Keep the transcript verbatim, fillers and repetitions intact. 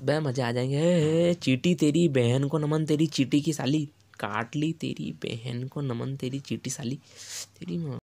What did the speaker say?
बे मजे आ जाएंगे। हे, चीटी तेरी बहन को नमन, तेरी चीटी की साली काट ली, तेरी बहन को नमन, तेरी चीटी साली तेरी